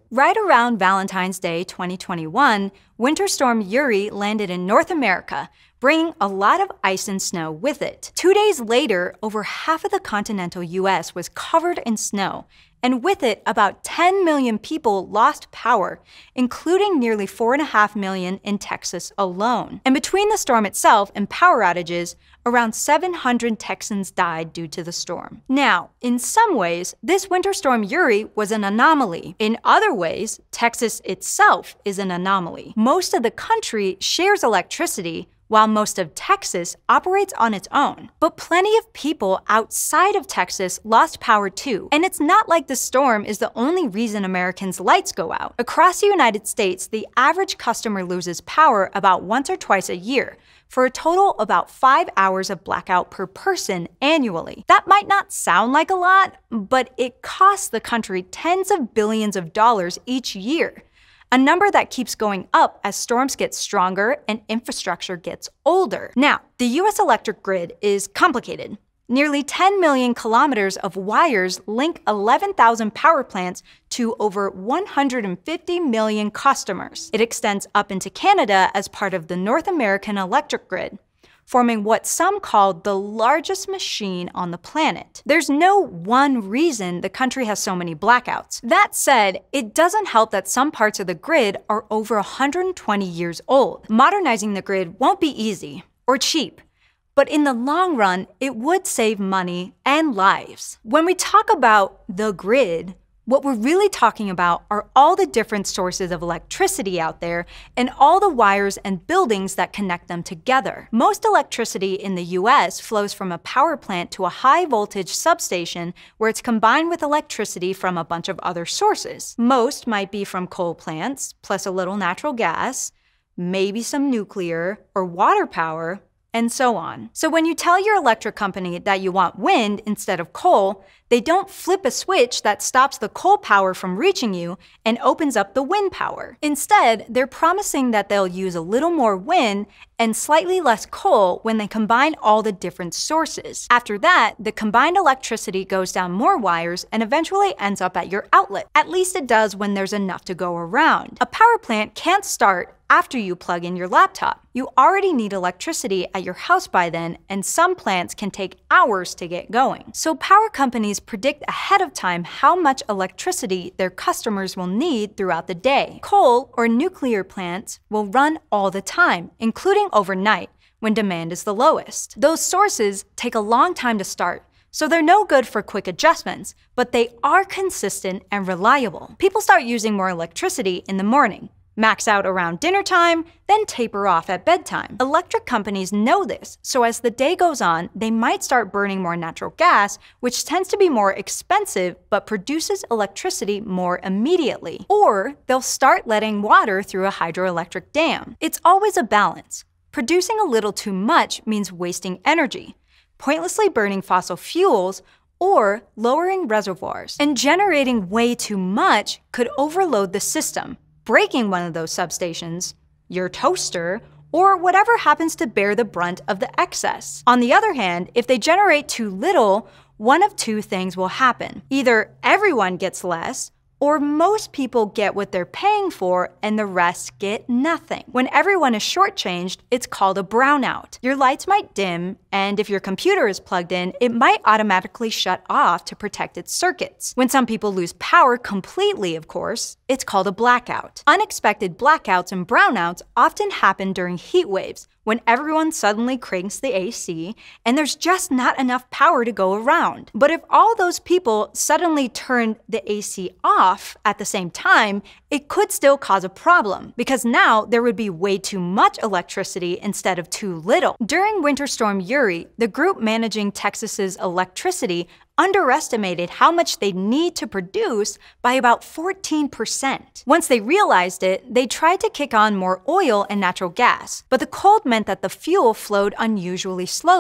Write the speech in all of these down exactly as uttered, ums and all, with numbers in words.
Right around Valentine's Day twenty twenty-one, Winter Storm Uri landed in North America, bringing a lot of ice and snow with it. Two days later, over half of the continental U S was covered in snow, and with it, about ten million people lost power, including nearly four point five million in Texas alone. And between the storm itself and power outages, around seven hundred Texans died due to the storm. Now, in some ways, this Winter Storm Uri was an anomaly. In other ways, Texas itself is an anomaly. Most of the country shares electricity, while most of Texas operates on its own. But plenty of people outside of Texas lost power too. And it's not like the storm is the only reason Americans' lights go out. Across the United States, the average customer loses power about once or twice a year, for a total of about five hours of blackout per person annually. That might not sound like a lot, but it costs the country tens of billions of dollars each year. A number that keeps going up as storms get stronger and infrastructure gets older. Now, the U S electric grid is complicated. Nearly ten million kilometers of wires link eleven thousand power plants to over one hundred fifty million customers. It extends up into Canada as part of the North American electric grid, forming what some call the largest machine on the planet. There's no one reason the country has so many blackouts. That said, it doesn't help that some parts of the grid are over one hundred twenty years old. Modernizing the grid won't be easy or cheap, but in the long run, it would save money and lives. When we talk about the grid, what we're really talking about are all the different sources of electricity out there and all the wires and buildings that connect them together. Most electricity in the U S flows from a power plant to a high voltage substation where it's combined with electricity from a bunch of other sources. Most might be from coal plants, plus a little natural gas, maybe some nuclear or water power, and so on. So when you tell your electric company that you want wind instead of coal, they don't flip a switch that stops the coal power from reaching you and opens up the wind power. Instead, they're promising that they'll use a little more wind and slightly less coal when they combine all the different sources. After that, the combined electricity goes down more wires and eventually ends up at your outlet. At least it does when there's enough to go around. A power plant can't start after you plug in your laptop. You already need electricity at your house by then, and some plants can take hours to get going. So power companies predict ahead of time how much electricity their customers will need throughout the day. Coal or nuclear plants will run all the time, including overnight, when demand is the lowest. Those sources take a long time to start, so they're no good for quick adjustments, but they are consistent and reliable. People start using more electricity in the morning, max out around dinner time, then taper off at bedtime. Electric companies know this, so as the day goes on, they might start burning more natural gas, which tends to be more expensive but produces electricity more immediately. Or they'll start letting water through a hydroelectric dam. It's always a balance. Producing a little too much means wasting energy, pointlessly burning fossil fuels, or lowering reservoirs. And generating way too much could overload the system, breaking one of those substations, your toaster, or whatever happens to bear the brunt of the excess. On the other hand, if they generate too little, one of two things will happen. Either everyone gets less, or most people get what they're paying for and the rest get nothing. When everyone is shortchanged, it's called a brownout. Your lights might dim, and if your computer is plugged in, it might automatically shut off to protect its circuits. When some people lose power completely, of course, it's called a blackout. Unexpected blackouts and brownouts often happen during heat waves, when everyone suddenly cranks the A C and there's just not enough power to go around. But if all those people suddenly turn the A C off at the same time, it could still cause a problem, because now there would be way too much electricity instead of too little. During Winter Storm Uri, the group managing Texas's electricity underestimated how much they'd need to produce by about fourteen percent. Once they realized it, they tried to kick on more oil and natural gas, but the cold meant that the fuel flowed unusually slowly,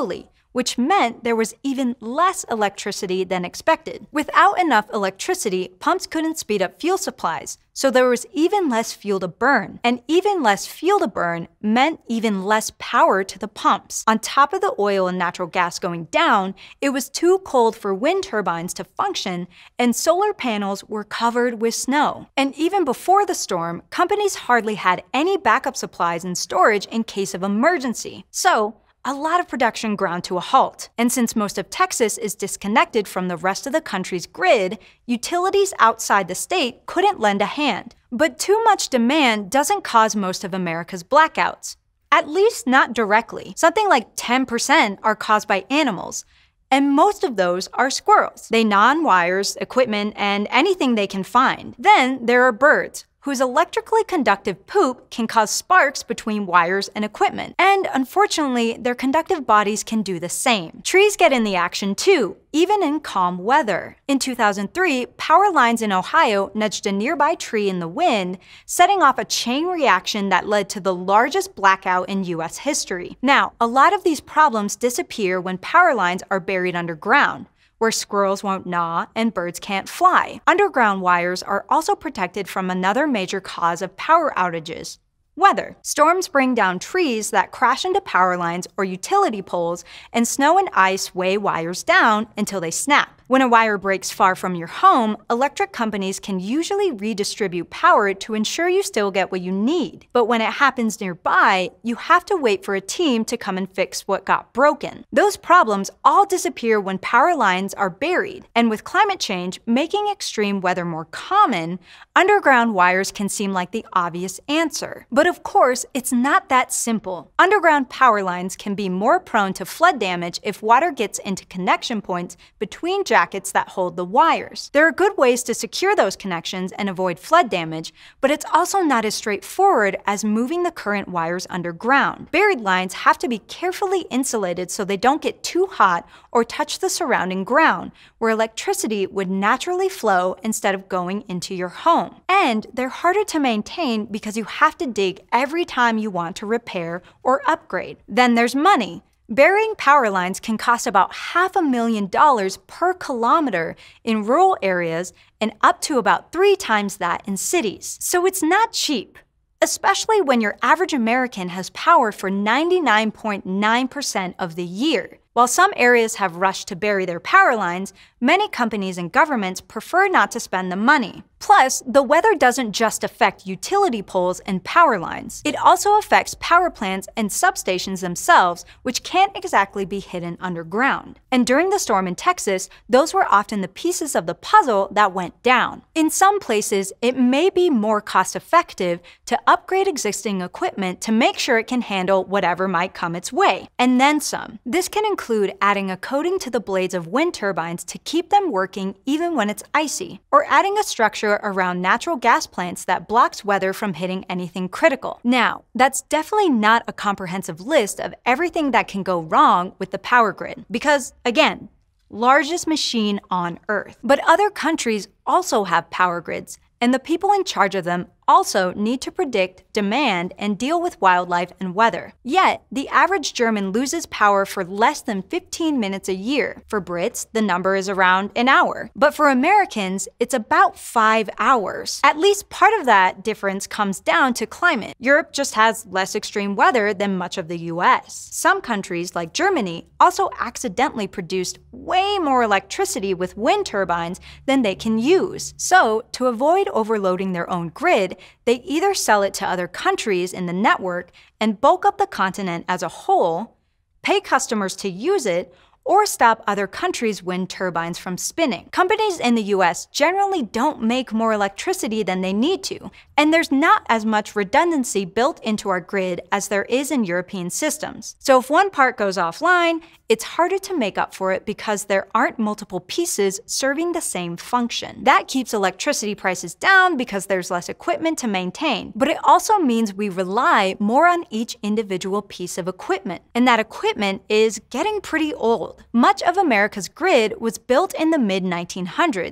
which meant there was even less electricity than expected. Without enough electricity, pumps couldn't speed up fuel supplies, so there was even less fuel to burn. And even less fuel to burn meant even less power to the pumps. On top of the oil and natural gas going down, it was too cold for wind turbines to function, and solar panels were covered with snow. And even before the storm, companies hardly had any backup supplies and storage in case of emergency. So, a lot of production ground to a halt. And since most of Texas is disconnected from the rest of the country's grid, utilities outside the state couldn't lend a hand. But too much demand doesn't cause most of America's blackouts. At least not directly. Something like ten percent are caused by animals, and most of those are squirrels. They gnaw on wires, equipment, and anything they can find. Then there are birds, whose electrically conductive poop can cause sparks between wires and equipment. And unfortunately, their conductive bodies can do the same. Trees get in the action too, even in calm weather. In two thousand three, power lines in Ohio nudged a nearby tree in the wind, setting off a chain reaction that led to the largest blackout in U S history. Now, a lot of these problems disappear when power lines are buried underground, where squirrels won't gnaw and birds can't fly. Underground wires are also protected from another major cause of power outages: weather. Storms bring down trees that crash into power lines or utility poles, and snow and ice weigh wires down until they snap. When a wire breaks far from your home, electric companies can usually redistribute power to ensure you still get what you need. But when it happens nearby, you have to wait for a team to come and fix what got broken. Those problems all disappear when power lines are buried. And with climate change making extreme weather more common, underground wires can seem like the obvious answer. But of course, it's not that simple. Underground power lines can be more prone to flood damage if water gets into connection points between jackets that hold the wires. There are good ways to secure those connections and avoid flood damage, but it's also not as straightforward as moving the current wires underground. Buried lines have to be carefully insulated so they don't get too hot or touch the surrounding ground, where electricity would naturally flow instead of going into your home. And they're harder to maintain because you have to dig every time you want to repair or upgrade. Then there's money. Burying power lines can cost about half a million dollars per kilometer in rural areas and up to about three times that in cities. So it's not cheap, especially when your average American has power for ninety-nine point nine percent of the year. While some areas have rushed to bury their power lines, many companies and governments prefer not to spend the money. Plus, the weather doesn't just affect utility poles and power lines. It also affects power plants and substations themselves, which can't exactly be hidden underground. And during the storm in Texas, those were often the pieces of the puzzle that went down. In some places, it may be more cost-effective to upgrade existing equipment to make sure it can handle whatever might come its way, and then some. This can include adding a coating to the blades of wind turbines to keep them working even when it's icy, or adding a structure around natural gas plants that blocks weather from hitting anything critical. Now, that's definitely not a comprehensive list of everything that can go wrong with the power grid, because, again, largest machine on Earth. But other countries also have power grids, and the people in charge of them also need to predict demand and deal with wildlife and weather. Yet, the average German loses power for less than fifteen minutes a year. For Brits, the number is around an hour. But for Americans, it's about five hours. At least part of that difference comes down to climate. Europe just has less extreme weather than much of the U S. Some countries, like Germany, also accidentally produced way more electricity with wind turbines than they can use. So, to avoid overloading their own grid, they either sell it to other countries in the network and bulk up the continent as a whole, pay customers to use it, or stop other countries' wind turbines from spinning. Companies in the U S generally don't make more electricity than they need to, and there's not as much redundancy built into our grid as there is in European systems. So if one part goes offline, it's harder to make up for it because there aren't multiple pieces serving the same function. That keeps electricity prices down because there's less equipment to maintain, but it also means we rely more on each individual piece of equipment, and that equipment is getting pretty old. Much of America's grid was built in the mid nineteen hundreds,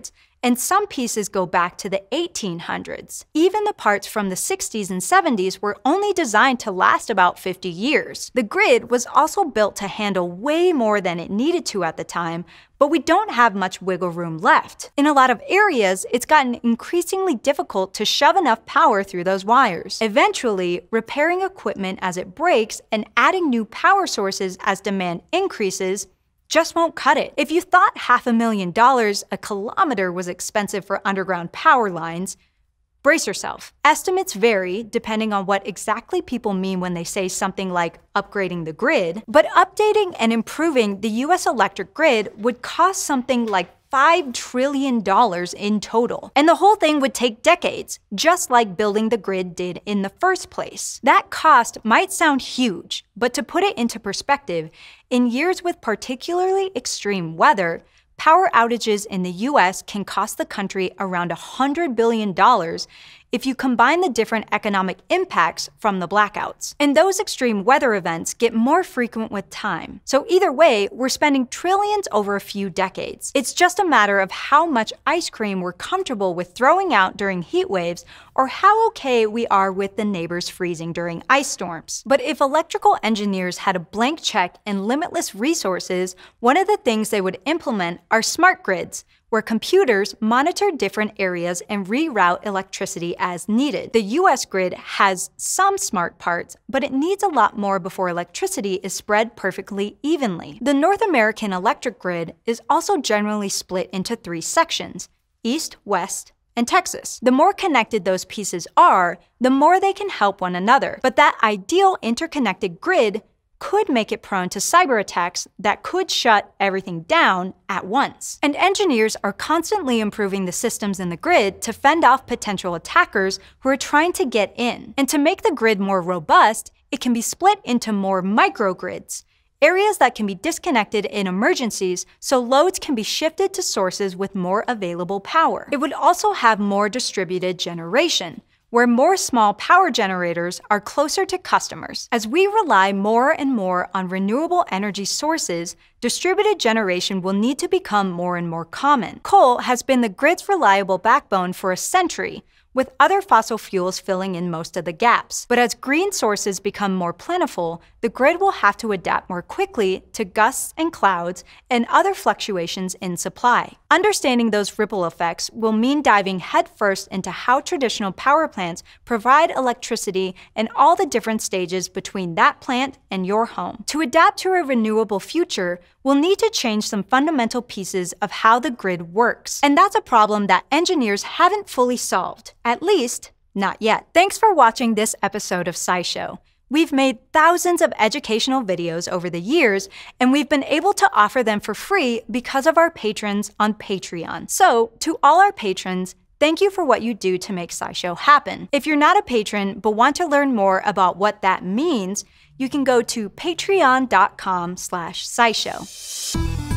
and some pieces go back to the eighteen hundreds. Even the parts from the sixties and seventies were only designed to last about fifty years. The grid was also built to handle way more than it needed to at the time, but we don't have much wiggle room left. In a lot of areas, it's gotten increasingly difficult to shove enough power through those wires. Eventually, repairing equipment as it breaks and adding new power sources as demand increases just won't cut it. If you thought half a million dollars a kilometer was expensive for underground power lines, brace yourself. Estimates vary depending on what exactly people mean when they say something like upgrading the grid, but updating and improving the U S electric grid would cost something like five trillion dollars in total. And the whole thing would take decades, just like building the grid did in the first place. That cost might sound huge, but to put it into perspective, in years with particularly extreme weather, power outages in the U S can cost the country around one hundred billion dollars if you combine the different economic impacts from the blackouts. And those extreme weather events get more frequent with time. So either way, we're spending trillions over a few decades. It's just a matter of how much ice cream we're comfortable with throwing out during heat waves, or how okay we are with the neighbors freezing during ice storms. But if electrical engineers had a blank check and limitless resources, one of the things they would implement are smart grids, where computers monitor different areas and reroute electricity as needed. The U S grid has some smart parts, but it needs a lot more before electricity is spread perfectly evenly. The North American electric grid is also generally split into three sections: East, West, and Texas. The more connected those pieces are, the more they can help one another. But that ideal interconnected grid could make it prone to cyber attacks that could shut everything down at once. And engineers are constantly improving the systems in the grid to fend off potential attackers who are trying to get in. And to make the grid more robust, it can be split into more microgrids, areas that can be disconnected in emergencies so loads can be shifted to sources with more available power. It would also have more distributed generation, where more small power generators are closer to customers. As we rely more and more on renewable energy sources, distributed generation will need to become more and more common. Coal has been the grid's reliable backbone for a century, with other fossil fuels filling in most of the gaps. But as green sources become more plentiful, the grid will have to adapt more quickly to gusts and clouds and other fluctuations in supply. Understanding those ripple effects will mean diving headfirst into how traditional power plants provide electricity and all the different stages between that plant and your home. To adapt to a renewable future, we'll need to change some fundamental pieces of how the grid works. And that's a problem that engineers haven't fully solved. At least, not yet. Thanks for watching this episode of SciShow. We've made thousands of educational videos over the years, and we've been able to offer them for free because of our patrons on Patreon. So, to all our patrons, thank you for what you do to make SciShow happen. If you're not a patron but want to learn more about what that means, you can go to patreon dot com slash scishow.